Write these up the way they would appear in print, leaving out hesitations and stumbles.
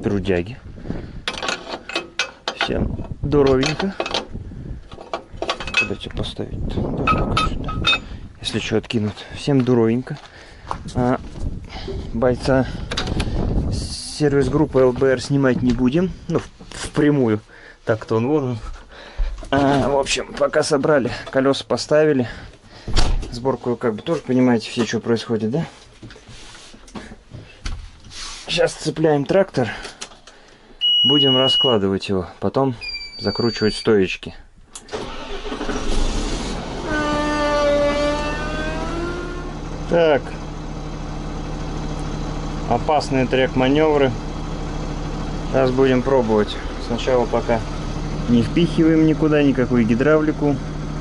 трудяги. Всем здоровенько. Куда тебе поставить? Да, сюда. Если что, откинут. Всем здоровенько. Бойца сервис-группы ЛБР снимать не будем. Ну, впрямую. Так-то он вон. В общем, пока собрали, колеса поставили. Сборку, как бы, тоже понимаете, все, что происходит, да? Сейчас цепляем трактор. Будем раскладывать его. Потом закручивать стоечки. Так. Опасные трек-маневры. Сейчас будем пробовать. Сначала пока не впихиваем никуда никакую гидравлику.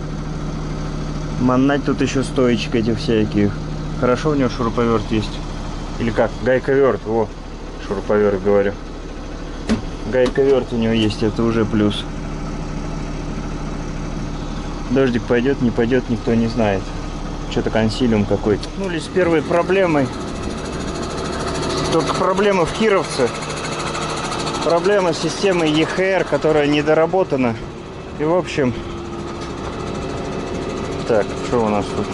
Манать тут еще стоечек этих всяких. Хорошо, у него шуруповерт есть. Или как? Гайковерт. Во, шуруповерт говорю. Гайковерт у него есть, это уже плюс. Дождик пойдет, не пойдет, никто не знает. Что-то консилиум какой-то. Ну, с первой проблемой. Только проблема в Кировце. Проблема с системой EHR, которая недоработана. И в общем... Так, что у нас тут?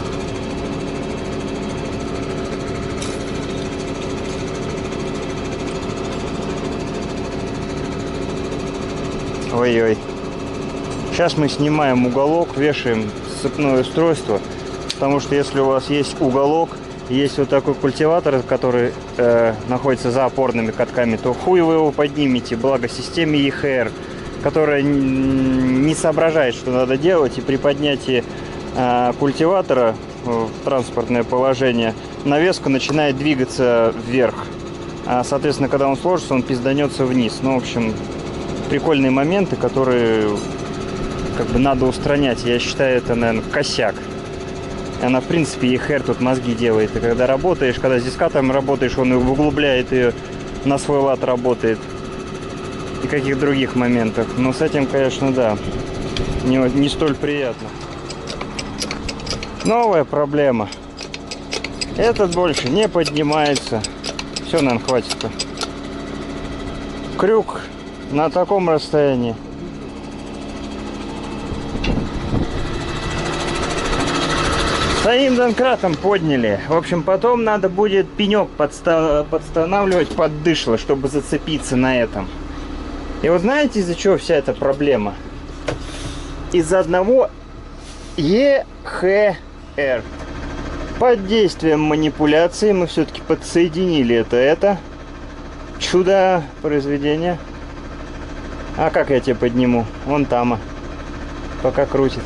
Ой-ой. Сейчас мы снимаем уголок, вешаем сцепное устройство. Потому что если у вас есть уголок, есть вот такой культиватор, который находится за опорными катками, то хуй вы его поднимете. Благо системе EHR, которая не соображает, что надо делать, и при поднятии культиватора в транспортное положение навеска начинает двигаться вверх. Соответственно, когда он сложится, он пизданется вниз. Ну, в общем, прикольные моменты, которые как бы надо устранять. Я считаю, это, наверное, косяк. Она, в принципе, EHR тут мозги делает. И когда работаешь, когда с дискатором работаешь, он углубляет ее, на свой лад работает. И каких других моментах. Но с этим, конечно, да, не столь приятно. Новая проблема. Этот больше не поднимается. Все, наверное, хватит-то. Крюк на таком расстоянии. Своим донкратом подняли. В общем, потом надо будет пенек подстанавливать под дышло, чтобы зацепиться на этом. И вот знаете, из-за чего вся эта проблема? Из-за одного EHR. Под действием манипуляции мы все-таки подсоединили это чудо произведения. А как я тебе подниму? Вон там, пока крутит.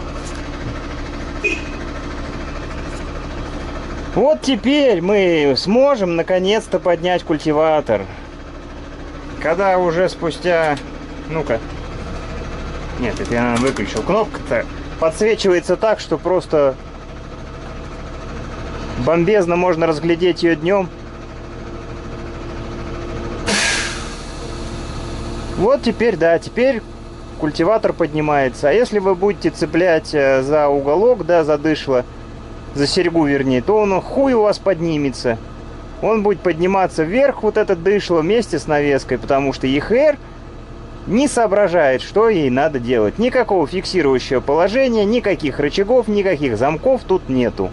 Вот теперь мы сможем наконец-то поднять культиватор. Когда уже спустя... Ну-ка. Нет, это я выключил. Кнопка-то подсвечивается так, что просто бомбезно можно разглядеть ее днем. Вот теперь, да, теперь культиватор поднимается. А если вы будете цеплять за уголок, да, за дышло, за серьгу вернее, то он хуй у вас поднимется. Он будет подниматься вверх, вот это дышло, вместе с навеской, потому что EHR не соображает, что ей надо делать. Никакого фиксирующего положения, никаких рычагов, никаких замков тут нету.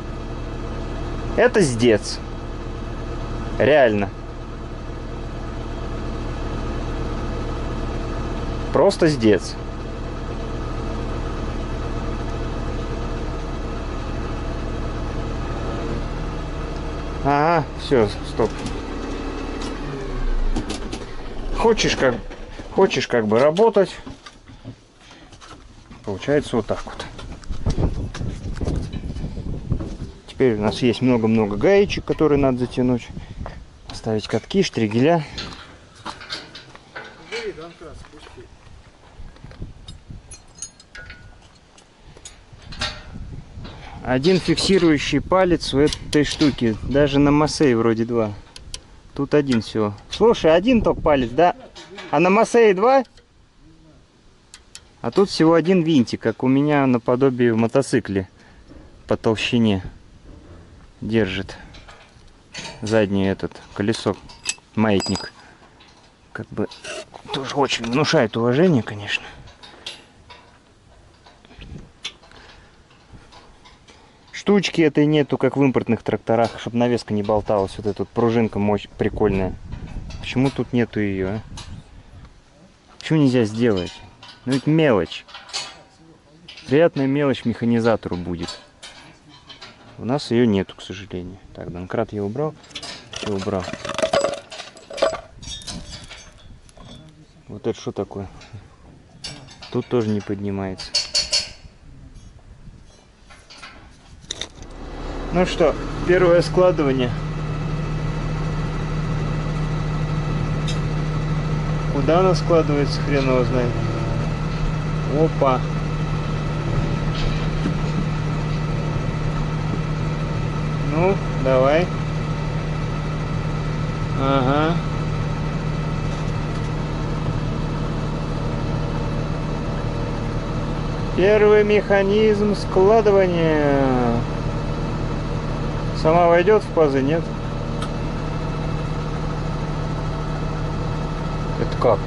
Это сдец. Реально. Просто сдец. Ага, все, стоп. Хочешь как бы работать, получается вот так вот. Теперь у нас есть много-много гаечек, которые надо затянуть, ставить катки, штригеля. Один фиксирующий палец у этой штуки. Даже на Масее вроде два. Тут один всего. Слушай, один только палец, да? А на Масее два? А тут всего один винтик, как у меня наподобие в мотоцикле. По толщине. Держит. Заднее колесо. Маятник. как бы тоже очень внушает уважение, конечно. Штучки этой нету, как в импортных тракторах, чтобы навеска не болталась. Вот эта вот пружинка прикольная. Почему тут нету ее? А? Почему нельзя сделать? Ну это мелочь. Приятная мелочь механизатору будет. У нас ее нету, к сожалению. Так, домкрат я убрал. Все убрал. Вот это что такое? Тут тоже не поднимается. Ну что, первое складывание. Куда она складывается, хрен его знает. Опа. Ну, давай. Ага. Первый механизм складывания. Сама войдет в пазы, нет? Это как?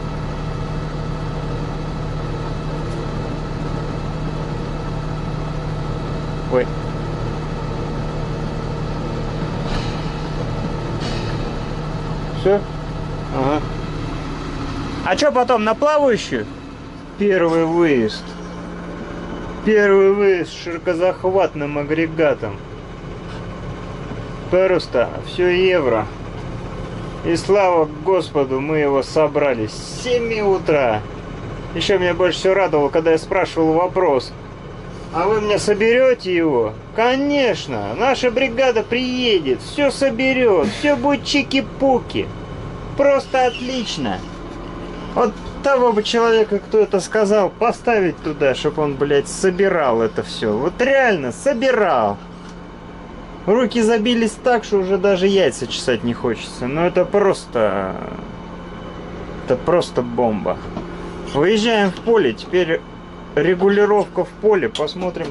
Ой. Все? Ага. А что потом, на плавающую? Первый выезд. Первый выезд с широкозахватным агрегатом. Просто все евро. И слава Господу, мы его собрали с 7 утра. Еще меня больше всего радовало, когда я спрашивал вопрос: а вы мне соберете его? Конечно, наша бригада приедет, все соберет, все будет чики-пуки. Просто отлично. Вот того бы человека, кто это сказал, поставить туда, чтобы он, блядь, собирал это все. Вот реально, собирал. Руки забились так, что уже даже яйца чесать не хочется. Но это просто... Это просто бомба. Выезжаем в поле. Теперь регулировка в поле. Посмотрим,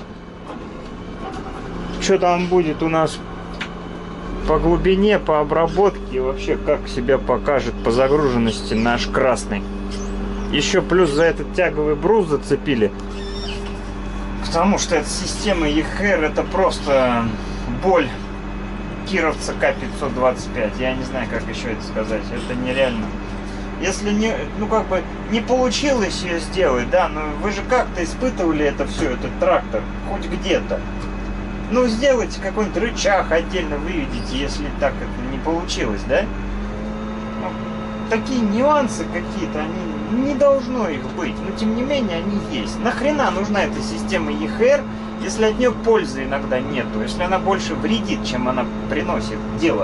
что там будет у нас по глубине, по обработке. И вообще, как себя покажет по загруженности наш красный. Еще плюс за этот тяговый брус зацепили. Потому что эта система EHR это просто... боль кировца К-525. Я не знаю, как еще это сказать. Это нереально. Если не, ну как бы не получилось ее сделать, да, но вы же как-то испытывали это все, этот трактор, хоть где-то. Ну сделайте какой-нибудь рычаг отдельно, выведите, если так это не получилось, да? Ну, такие нюансы какие-то, они не должно их быть, но тем не менее они есть. Нахрена нужна эта система EHR, если от нее пользы иногда нету, если она больше вредит, чем она приносит дело.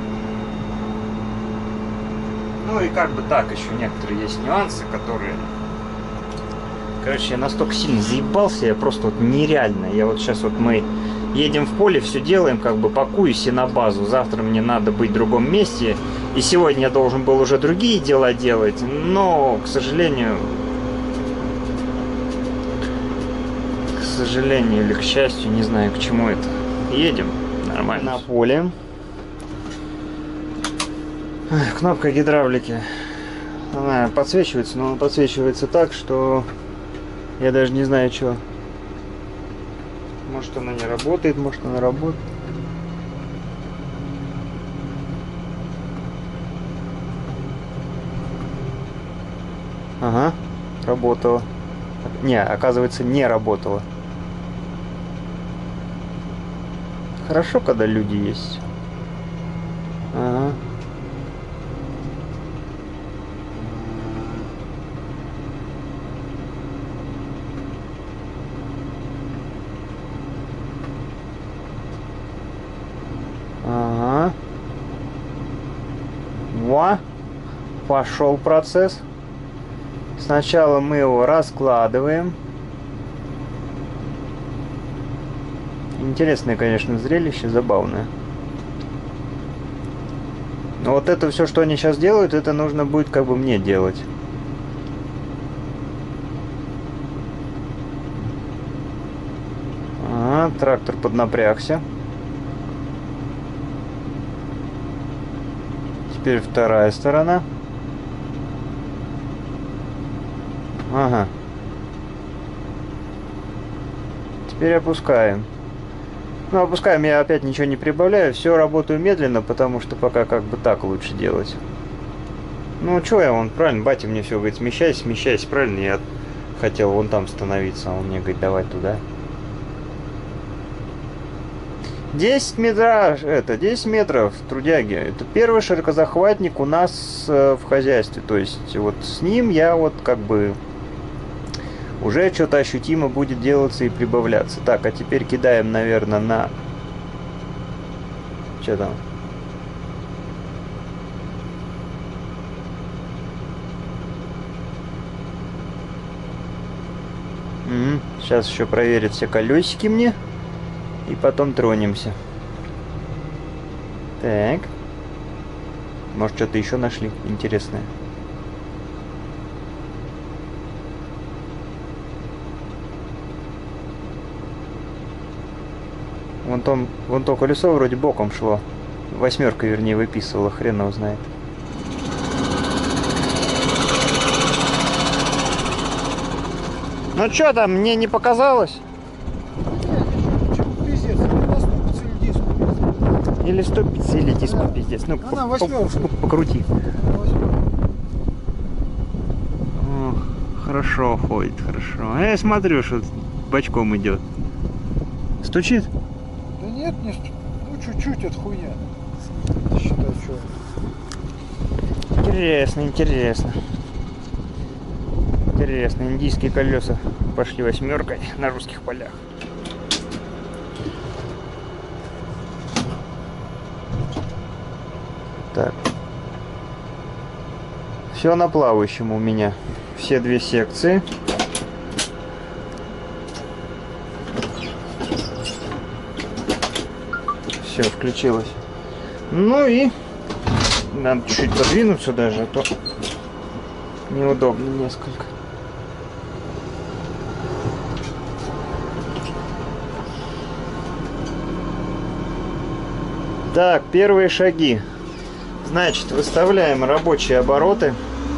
Ну и как бы так, еще некоторые есть нюансы, которые... Короче, я настолько сильно заебался, я просто вот нереально. Я вот сейчас вот мы едем в поле, все делаем, как бы пакуюсь и на базу. Завтра мне надо быть в другом месте. И сегодня я должен был уже другие дела делать, но, к сожалению... К сожалению или к счастью, не знаю, к чему это. Едем нормально. На поле. Кнопка гидравлики. Она подсвечивается, но она подсвечивается так, что я даже не знаю, что. Может она не работает, может она работает. Ага, работала. Не, оказывается, не работала. Хорошо, когда люди есть. Ага. Ага. Во. Пошел процесс. Сначала мы его раскладываем. Интересное, конечно, зрелище, забавное. Но вот это все, что они сейчас делают, это нужно будет как бы мне делать. Ага, трактор поднапрягся. Теперь вторая сторона. Ага. Теперь опускаем. Ну, опускаем, я опять ничего не прибавляю. Все работаю медленно, потому что пока как бы так лучше делать. Ну, что я, он правильно, батя мне все говорит, смещайся, смещайся, правильно? Я хотел вон там становиться, а он мне говорит, давай туда. 10 метров, 10 метров, трудяги. Это первый широкозахватник у нас в хозяйстве. То есть вот с ним я вот как бы уже что-то ощутимо будет делаться и прибавляться. Так, а теперь кидаем, наверное, на... Что там? Угу. Сейчас еще проверят все колесики мне. И потом тронемся. Так. Может, что-то еще нашли интересное. Вон то колесо вроде боком шло. Восьмерка, вернее, выписывала. Хрен его знает. Ну что там, мне не показалось? Или ступица, или диску, пиздец. Ну, покрути. О, хорошо ходит, хорошо. А я смотрю, что бочком идет. Стучит? Да нет, не стучит. Ну, чуть-чуть от хуя. Считай, что. Интересно, интересно. Интересно, индийские колеса пошли восьмеркой на русских полях. Так. Все на плавающем у меня. Все две секции. Все, включилось. Ну и надо чуть-чуть подвинуться даже, а то неудобно несколько. Так, первые шаги. Значит, выставляем рабочие обороты.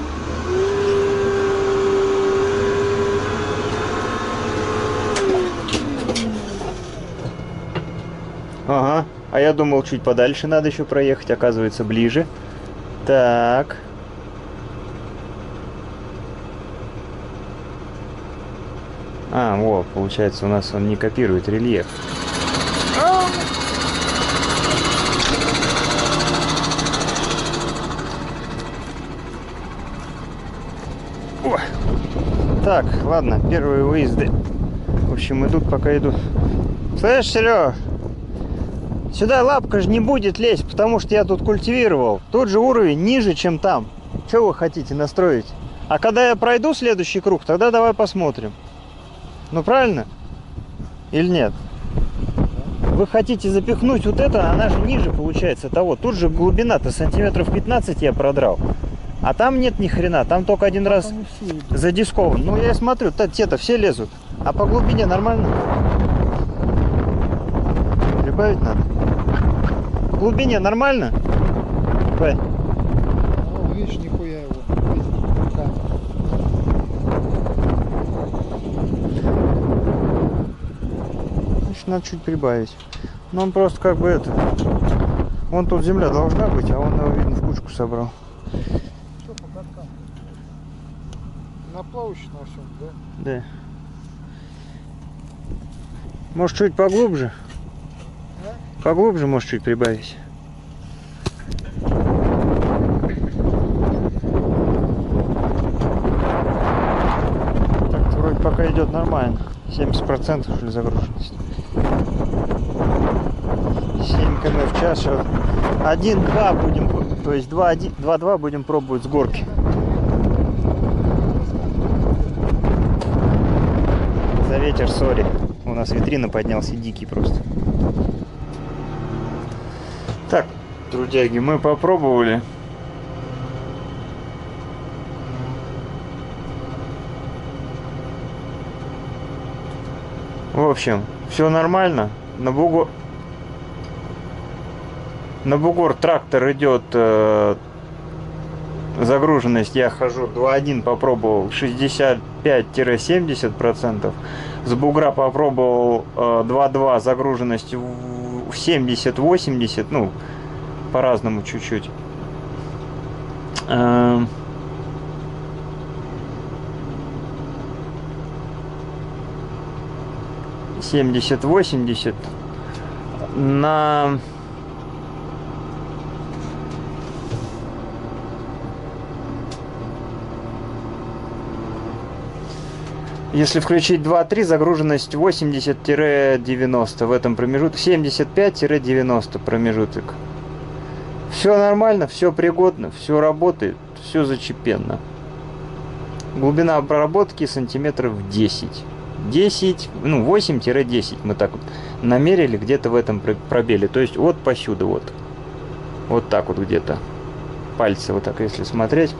Ага, а я думал, чуть подальше надо еще проехать, оказывается, ближе. Так. А, вот, получается, у нас он не копирует рельеф. Так, ладно, первые выезды. В общем, идут, пока идут. Слышь, Серега, сюда лапка же не будет лезть, потому что я тут культивировал. Тут же уровень ниже, чем там. Что вы хотите настроить? А когда я пройду следующий круг, тогда давай посмотрим. Ну, правильно? Или нет? Вы хотите запихнуть вот это, она же ниже получается того. Тут же глубина-то сантиметров 15 я продрал. А там нет ни хрена, там только один раз задискован. Ну, я смотрю, те-то все лезут. А по глубине нормально? Прибавить надо. По глубине нормально? Б. Ну, видишь, нихуя его. Значит, надо чуть прибавить. Ну, он просто как бы это... Вон тут земля должна быть, а он его, видно, в кучку собрал. На плавающий на всем, да? Да. Может, чуть поглубже? А? Поглубже, может, чуть прибавить. Так, вроде пока идет нормально. 70% что ли загруженность. 7 км в час. 1-2 будем, то есть 2-2 будем пробовать с горки. За ветер, сори. У нас витрина поднялся дикий просто. Так, трудяги, мы попробовали. В общем, все нормально. На бугор трактор идет загруженность я хожу 2.1, попробовал 65-70%. С бугра попробовал 2.2, загруженность в 70-80, ну, по-разному чуть-чуть. 70-80 на если включить 2.3, загруженность 80-90 в этом промежутке, 75-90 промежуток. Все нормально, все пригодно, все работает, все зачепенно. Глубина обработки сантиметров 10. 10, ну 8-10 мы так вот намерили где-то в этом пробеле. То есть вот посюда вот. Вот так вот где-то. Пальцы вот так если смотреть.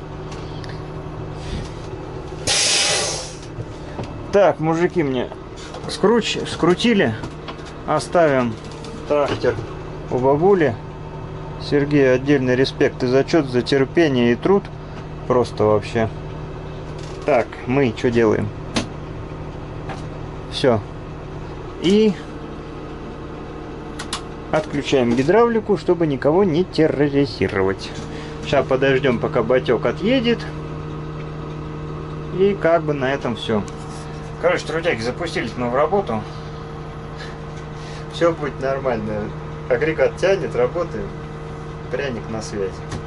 Так, мужики мне скрутили. Оставим трактор у бабули. Сергею отдельный респект и зачет за терпение и труд. Просто вообще. Так, мы что делаем? Все. И отключаем гидравлику, чтобы никого не терроризировать. Сейчас подождем, пока батек отъедет. И как бы на этом все. Короче, трудяги запустились мы в работу. Все будет нормально. Агрегат тянет, работает. Пряник на связи.